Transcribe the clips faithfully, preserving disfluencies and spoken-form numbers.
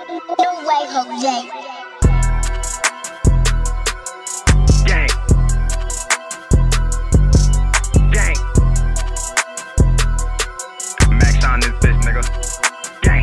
No way, Jose. Gang. Gang. Max on this bitch, nigga. Gang.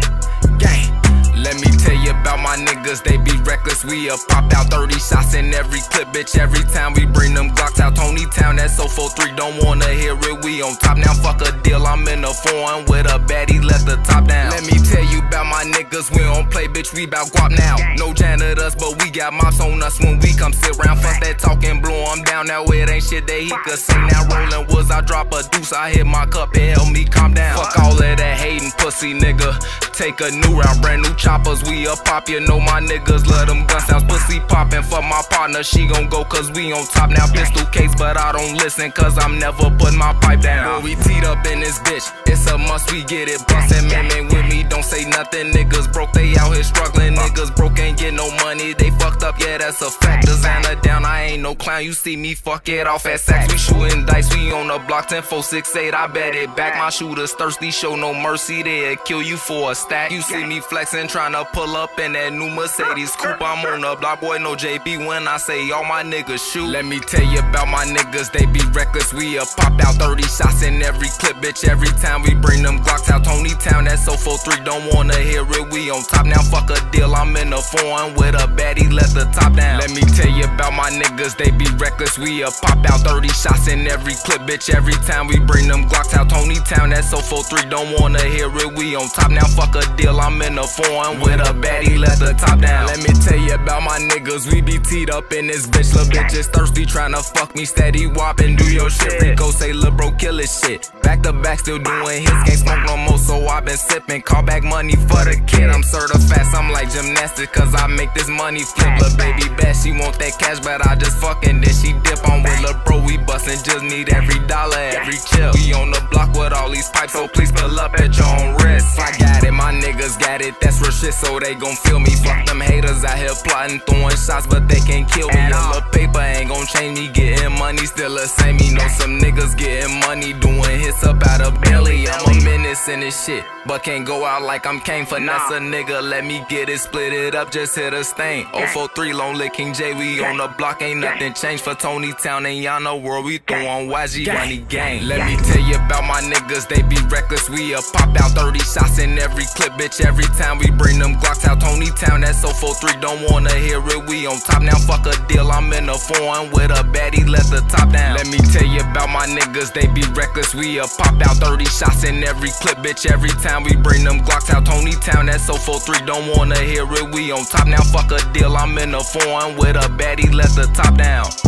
Gang. Let me tell you about my niggas, they be reckless. We up pop out thirty shots in every clip, bitch. Every time we bring them Glocks out, Tony Town, that so four three, don't wanna hear it. We on top now, fuck a deal. I'm in a foreign with a baddie, let the top down. Let me tell you about my niggas, we don't play, bitch. We bout guap now. No janitors, but we got mops on us when we come sit round. Fuck that talking, blow them down. Now it ain't shit that he could say. Now rolling woods, I drop a deuce, I hit my cup, it help me calm down. Fuck all of that hating pussy, nigga. Take a new route, brand new choppers, we up pop. You know my niggas love them gun sounds. Pussy poppin' for my partner, she gon' go cause we on top now. Pistol case, but I don't listen cause I'm never putting my pipe down. Boy, we teed up in this bitch, it's a must, we get it bustin'. Man, man with me, don't say nothing. Niggas broke, they out here struggling. Niggas broke, ain't get no money, they fucked up, yeah, that's a fact. Designer down, I ain't no clown, you see me fuck it off at Saks. We shootin' dice, we on the block, ten four six eight, I bet it back. My shooters thirsty, show no mercy, they'll kill you for a stack. You see me flexin', tryna pull up in that new Mercedes coupe. I'm on the block, boy, no J B when I say all my niggas shoot. Let me tell you about my niggas, they be reckless. We up pop out thirty shots in every clip, bitch. Every time we bring them Glocks out, Tony Town, that so four three, don't wanna hear it. We on top now, fuck a deal. I'm in a foreign with a baddie, let the top down. Let me tell you about my niggas, they be reckless. We up pop out thirty shots in every clip, bitch. Every time we bring them Glocks out, Tony Town, that so four three, don't wanna hear it. We on top now, fuck a deal. I'm in a foreign with a baddie, let the top down. Let me tell you about my niggas, we be teed up in this bitch. Lil' bitch is thirsty, tryna fuck me, steady whopping, do your shit. Rico say lil' bro kill his shit. Back to back, still doing hits, can't smoke no more, so I been sipping. Call back money for the kid, I'm certified, I'm like gymnastics, cause I make this money flip. Lil' baby bad, she want that cash, but I just fucking then she dip on with lil' bro. We bustin', just need every dollar, every chip. We on the block with all these pipes, so please pull up at your own risk. I got it, my niggas got it, that's real shit, so they gon' feel me. Fuck them haters out here plotting, throwing shots, but they can't kill me. A little paper ain't gon' change me, getting money still the same. Me know some niggas getting money, doing hits up out of Billy. I'm a menace in this shit, but can't go out like I'm Kane. Finesse a nigga, let me get it, split it up, just hit a stain. oh four three, Lonely King J, we on the block, ain't nothing changed for Tony Town and y'all know where we throwin' Y G money gang. Let me tell you about my niggas, they be reckless. We up pop out thirty shots in every clip, bitch. Every time we bring them Glocks out, Tony Town, that so four three, don't wanna hear it. We on top now, fuck a deal. I'm in a foreign with a baddie, let the top down. Let me tell you about my niggas, they be reckless. We up pop out thirty shots in every clip, bitch. Every time we bring them Glocks out, Tony Town, that so four three, don't wanna hear it. We on top now, fuck a deal. I'm in a foreign with a baddie, let the top down.